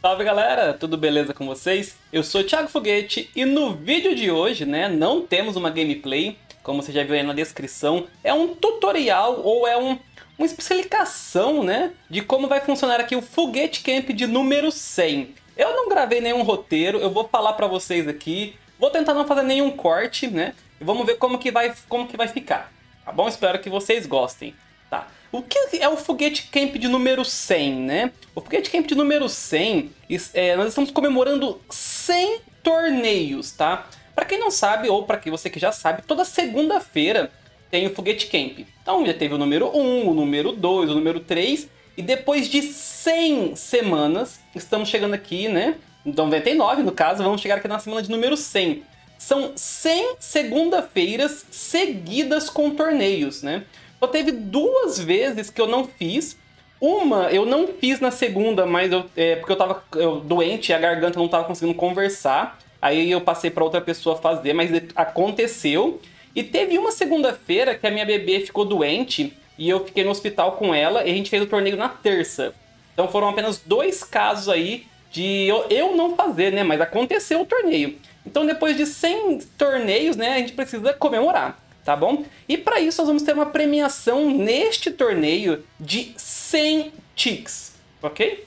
Salve galera, tudo beleza com vocês? Eu sou o Thiago Foguete e no vídeo de hoje, não temos uma gameplay, como você já viu aí na descrição, é um tutorial ou é uma explicação, de como vai funcionar aqui o Foguete Camp de número 100. Eu não gravei nenhum roteiro, eu vou falar pra vocês aqui, vou tentar não fazer nenhum corte, e vamos ver como que vai ficar, tá bom? Espero que vocês gostem. Tá. O que é o Foguete Camp de número 100, O Foguete Camp de número 100, nós estamos comemorando 100 torneios, tá? Pra quem não sabe, ou pra você que já sabe, toda segunda-feira tem o Foguete Camp. Então já teve o número 1, o número 2, o número 3, e depois de 100 semanas, estamos chegando aqui, Então 99 no caso, vamos chegar aqui na semana de número 100. São 100 segunda-feiras seguidas com torneios, Só teve 2 vezes que eu não fiz. Uma eu não fiz na segunda, mas porque eu tava doente e a garganta não tava conseguindo conversar. Aí eu passei para outra pessoa fazer, mas aconteceu. E teve uma segunda-feira que a minha bebê ficou doente e eu fiquei no hospital com ela e a gente fez o torneio na terça. Então foram apenas 2 casos aí de eu não fazer, mas aconteceu o torneio. Então depois de 100 torneios, a gente precisa comemorar. Tá bom? E para isso nós vamos ter uma premiação neste torneio de 100 ticks, ok?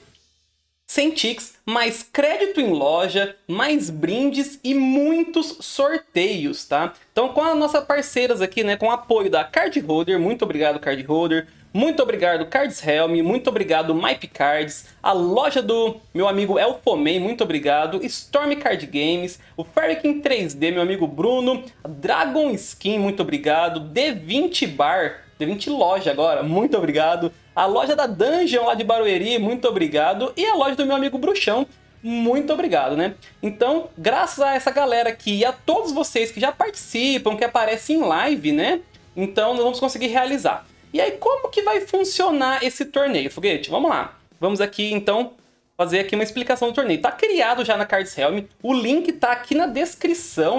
100 ticks, mais crédito em loja, mais brindes e muitos sorteios, tá? Então com as nossas parceiras aqui, com o apoio da Card Holder, muito obrigado Card Holder, muito obrigado Cards Helm, muito obrigado Mype Cards, a loja do meu amigo Elfoman, muito obrigado, Storm Card Games, o Fairykin 3D, meu amigo Bruno, Dragon Skin, muito obrigado, D20 Bar, D20 Loja agora, muito obrigado, a loja da Dungeon lá de Barueri, muito obrigado, e a loja do meu amigo Bruxão, muito obrigado, Então, graças a essa galera aqui e a todos vocês que já participam, que aparecem em live, Então nós vamos conseguir realizar. E aí, como que vai funcionar esse torneio, Foguete? Vamos lá. Vamos aqui, então, fazer aqui uma explicação do torneio. Tá criado já na Cards Helm. O link tá aqui na descrição,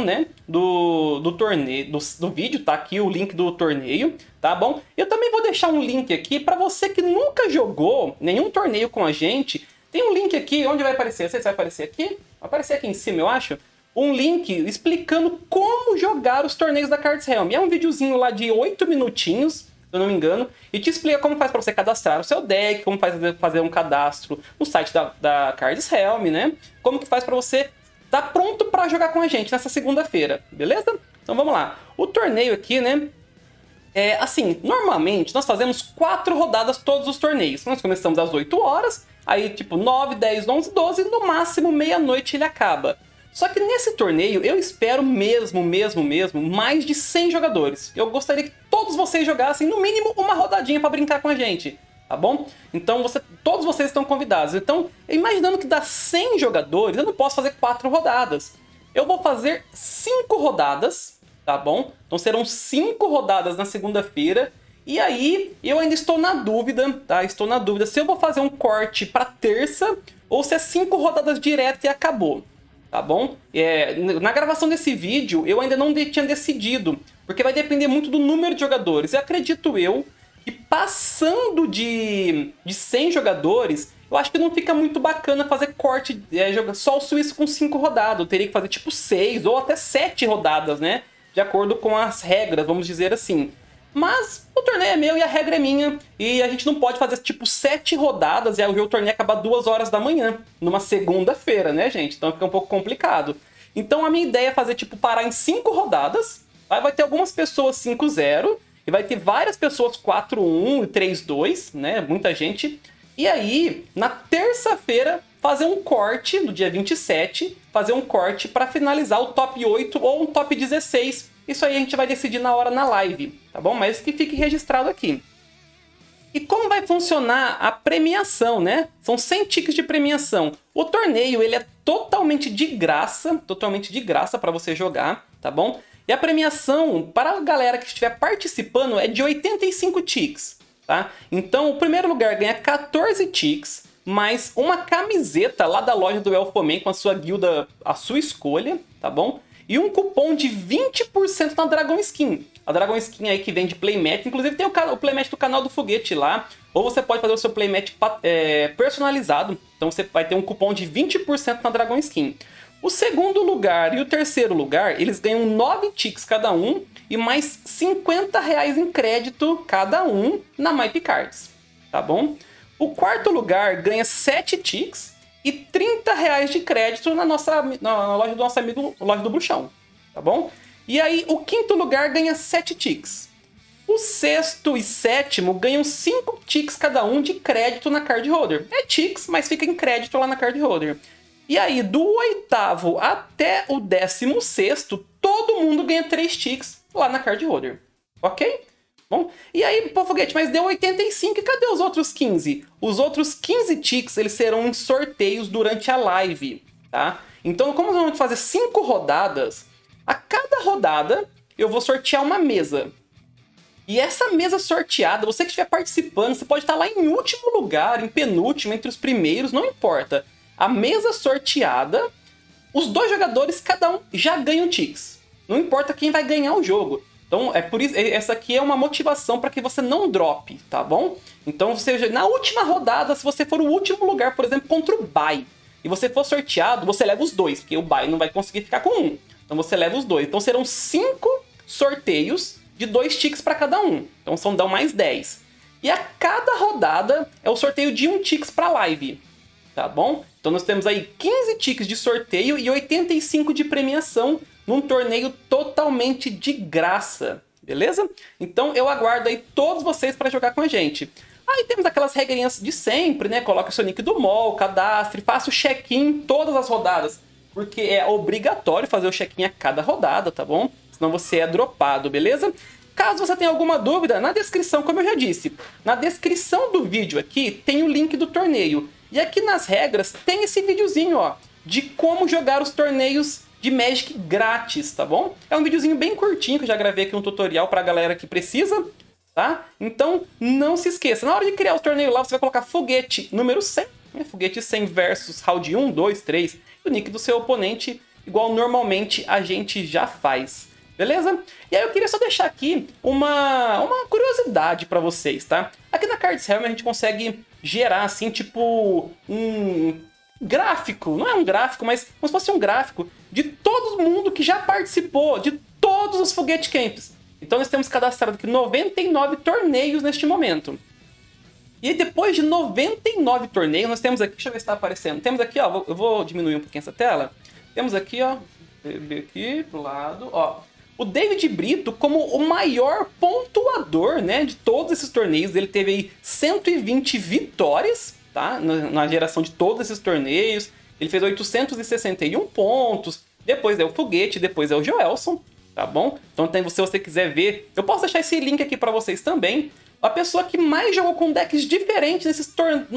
do torneio, do vídeo. Tá aqui o link do torneio, tá bom? Eu também vou deixar um link aqui para você que nunca jogou nenhum torneio com a gente. Tem um link aqui, onde vai aparecer? Não sei se vai aparecer aqui. Vai aparecer aqui em cima, eu acho. Um link explicando como jogar os torneios da Cards Helm. É um videozinho lá de 8 minutinhos, se eu não me engano, e te explica como faz para você cadastrar o seu deck, como faz fazer um cadastro no site da Cards Helm, como que faz para você estar pronto para jogar com a gente nessa segunda-feira, beleza? Então vamos lá. O torneio aqui, é assim, normalmente nós fazemos 4 rodadas todos os torneios. Nós começamos às 8 horas, aí tipo 9, 10, 11, 12, no máximo meia-noite ele acaba. Só que nesse torneio eu espero mesmo, mais de 100 jogadores. Eu gostaria que todos vocês jogassem no mínimo uma rodadinha para brincar com a gente, tá bom? Então todos vocês estão convidados. Então, imaginando que dá 100 jogadores, eu não posso fazer 4 rodadas. Eu vou fazer 5 rodadas, tá bom? Então serão 5 rodadas na segunda-feira. E aí eu ainda estou na dúvida, tá? Estou na dúvida se eu vou fazer um corte para terça ou se é 5 rodadas direto e acabou. Tá bom? Na gravação desse vídeo eu ainda não tinha decidido, porque vai depender muito do número de jogadores. E acredito eu que passando de 100 jogadores, eu acho que não fica muito bacana fazer corte, só o suíço com 5 rodadas. Eu teria que fazer tipo 6 ou até 7 rodadas, de acordo com as regras, vamos dizer assim. Mas o torneio é meu e a regra é minha. E a gente não pode fazer tipo 7 rodadas e aí o torneio acabar 2 horas da manhã. Numa segunda-feira, gente? Então fica um pouco complicado. Então a minha ideia é fazer tipo parar em 5 rodadas. Aí vai ter algumas pessoas 5-0. E vai ter várias pessoas 4-1 e 3-2, Muita gente. E aí, na terça-feira, fazer um corte, no dia 27, fazer um corte para finalizar o top 8 ou um top 16. Isso aí a gente vai decidir na hora na live, tá bom? Mas que fique registrado aqui. E como vai funcionar a premiação, São 100 tickets de premiação. O torneio, ele é totalmente de graça para você jogar, tá bom? E a premiação, para a galera que estiver participando, é de 85 tickets, tá? Então, o primeiro lugar ganha 14 tickets, mais uma camiseta lá da loja do Elfoman com a sua guilda, a sua escolha, tá bom? E um cupom de 20% na Dragon Skin. A Dragon Skin aí que vende playmat. Inclusive tem o playmat do canal do Foguete lá. Ou você pode fazer o seu playmat personalizado Então você vai ter um cupom de 20% na Dragon Skin. O segundo lugar e o terceiro lugar, eles ganham 9 ticks cada um e mais R$50 em crédito cada um na MyPcards, tá bom? O quarto lugar ganha 7 ticks e R$30 de crédito na loja do nosso amigo, loja do Bruxão, tá bom? E aí o quinto lugar ganha 7 ticks. O sexto e sétimo ganham 5 ticks cada um de crédito na card holder. É ticks, mas fica em crédito lá na card holder. E aí, do oitavo até o 16º, todo mundo ganha 3 ticks lá na card holder. Ok? Bom, e aí, pô, Foguete, mas deu 85 e cadê os outros 15? Os outros 15 ticks, eles serão em sorteios durante a live, tá? Então, como nós vamos fazer 5 rodadas, a cada rodada eu vou sortear uma mesa. E essa mesa sorteada, você que estiver participando, você pode estar lá em último lugar, em penúltimo, entre os primeiros, não importa. A mesa sorteada, os 2 jogadores, cada um já ganham ticks. Não importa quem vai ganhar o jogo. Então, é por isso, essa aqui é uma motivação para que você não drope, tá bom? Então, na última rodada, se você for o último lugar, por exemplo, contra o Bai, e você for sorteado, você leva os 2, porque o Bai não vai conseguir ficar com um. Então, você leva os 2. Então, serão 5 sorteios de 2 ticks para cada um. Então, dão mais 10. E a cada rodada é o sorteio de 1 ticks para live, tá bom? Então, nós temos aí 15 ticks de sorteio e 85 de premiação num torneio totalmente de graça, beleza? Então eu aguardo aí todos vocês para jogar com a gente. Aí temos aquelas regrinhas de sempre, né? Coloque o seu nick do mall, cadastre, faça o check-in todas as rodadas, porque é obrigatório fazer o check-in a cada rodada, tá bom? Senão você é dropado, beleza? Caso você tenha alguma dúvida, na descrição, como eu já disse, na descrição do vídeo aqui tem o link do torneio. E aqui nas regras tem esse videozinho, ó, de como jogar os torneios de Magic grátis, tá bom? É um videozinho bem curtinho que eu já gravei aqui um tutorial pra galera que precisa, tá? Então não se esqueça, na hora de criar o torneio lá, você vai colocar foguete número 100, né? Foguete 100 versus round 1, 2, 3, e o nick do seu oponente, igual normalmente a gente já faz. Beleza? E aí eu queria só deixar aqui uma curiosidade pra vocês, tá? Aqui na Cards Helm a gente consegue gerar, assim, tipo, um gráfico. Não é um gráfico, mas como se fosse um gráfico de todo mundo que já participou de todos os Foguete Camps. Então nós temos cadastrado aqui 99 torneios neste momento. E depois de 99 torneios, nós temos aqui... Deixa eu ver se está aparecendo. Temos aqui, ó, eu vou diminuir um pouquinho essa tela. Temos aqui, ó, aqui pro lado, ó, o David Brito como o maior pontuador, né, de todos esses torneios. Ele teve aí 120 vitórias, tá, na geração de todos esses torneios. Ele fez 861 pontos. Depois é o Foguete, depois é o Joelson, tá bom? Então se você quiser ver, eu posso deixar esse link aqui para vocês também. A pessoa que mais jogou com decks diferentes nesses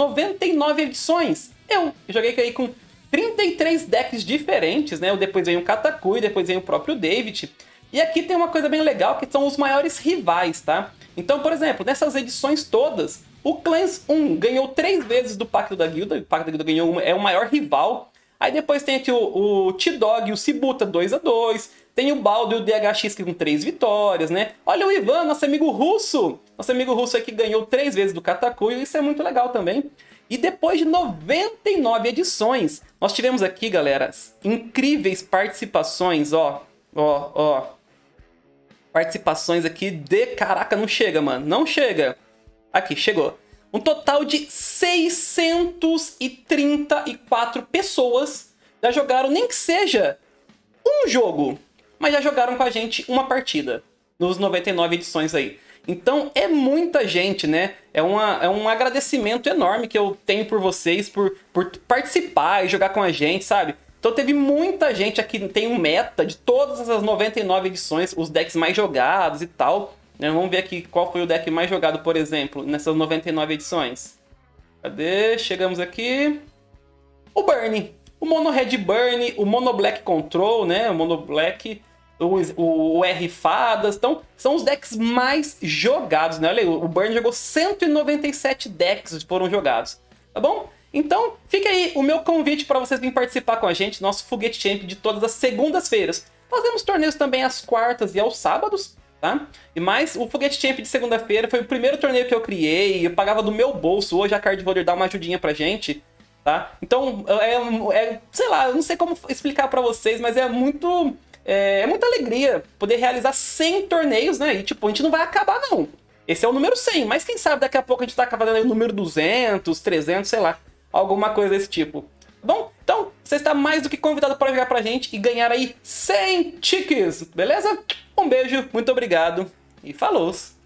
99 edições, eu joguei aí com 33 decks diferentes, né? Depois vem o Katakuri, depois vem o próprio David. E aqui tem uma coisa bem legal, que são os maiores rivais, tá? Então, por exemplo, nessas edições todas, o Clans 1 ganhou 3 vezes do Pacto da Guilda. O Pacto da Guilda ganhou é o maior rival. Aí depois tem aqui o T-Dog e o Cibuta 2-2. Tem o Baldo e o DHX com 3 vitórias, né? Olha o Ivan, nosso amigo russo. Nosso amigo russo aqui ganhou 3 vezes do Katakuri. Isso é muito legal também. E depois de 99 edições, nós tivemos aqui, galera, incríveis participações, ó. Participações aqui de... Caraca, não chega, mano. Não chega. Aqui, chegou. Um total de 634 pessoas já jogaram, nem que seja um jogo, mas já jogaram com a gente uma partida nos 99 edições aí. Então é muita gente, né? É um agradecimento enorme que eu tenho por vocês, por participar e jogar com a gente, sabe? Então teve muita gente aqui, tem um meta de todas essas 99 edições, os decks mais jogados e tal. Vamos ver aqui qual foi o deck mais jogado, por exemplo, nessas 99 edições. Cadê? Chegamos aqui. O Burn. O Mono Red Burn, o Mono Black Control, né? O Mono Black, o R Fadas. Então, são os decks mais jogados, né? Olha aí, o Burn jogou 197 decks foram jogados, tá bom? Então, fica aí o meu convite para vocês virem participar com a gente, nosso Foguete Champ de todas as segundas-feiras. Fazemos torneios também às quartas e aos sábados, tá? E mais, o Foguete Champ de segunda-feira foi o primeiro torneio que eu criei, eu pagava do meu bolso. Hoje a Card Holder dá uma ajudinha pra gente, tá? Então, sei lá, eu não sei como explicar pra vocês, mas é muita alegria poder realizar 100 torneios, né? E, tipo, a gente não vai acabar, não. Esse é o número 100, mas quem sabe daqui a pouco a gente tá fazendo aí o número 200, 300, sei lá. Alguma coisa desse tipo. Bom, então, você está mais do que convidado para jogar pra gente e ganhar aí 100 tickets, beleza? Um beijo, muito obrigado e falou!